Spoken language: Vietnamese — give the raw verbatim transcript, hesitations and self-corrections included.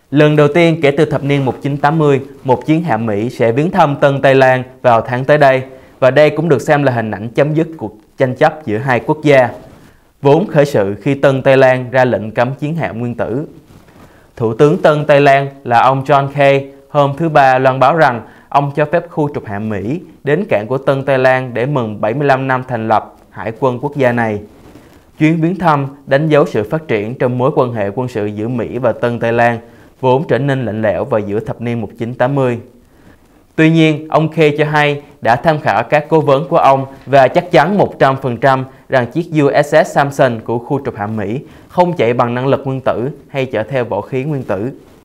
Lần đầu tiên kể từ thập niên một nghìn chín trăm tám mươi, một chiến hạm Mỹ sẽ viếng thăm Tân Tây Lan vào tháng tới đây, và đây cũng được xem là hình ảnh chấm dứt cuộc tranh chấp giữa hai quốc gia, vốn khởi sự khi Tân Tây Lan ra lệnh cấm chiến hạm nguyên tử. Thủ tướng Tân Tây Lan là ông John Key hôm thứ Ba loan báo rằng ông cho phép khu trục hạm Mỹ đến cảng của Tân Tây Lan để mừng bảy mươi lăm năm thành lập Hải quân quốc gia này. Chuyến viếng thăm đánh dấu sự phát triển trong mối quan hệ quân sự giữa Mỹ và Tân Tây Lan, vốn trở nên lạnh lẽo vào giữa thập niên một nghìn chín trăm tám mươi. Tuy nhiên, ông Key cho hay đã tham khảo các cố vấn của ông và chắc chắn một trăm phần trăm rằng chiếc u ét ét Samson của khu trục hạm Mỹ không chạy bằng năng lực nguyên tử hay chở theo vũ khí nguyên tử.